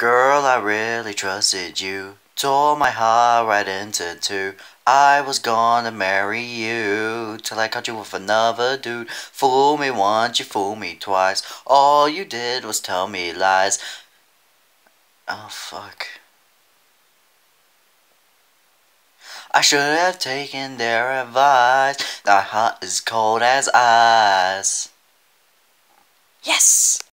Girl, I really trusted you. Tore my heart right into two. I was gonna marry you till I caught you with another dude. Fool me once, you fool me twice. All you did was tell me lies. Oh, fuck. I should have taken their advice. Thy heart is cold as ice. Yes!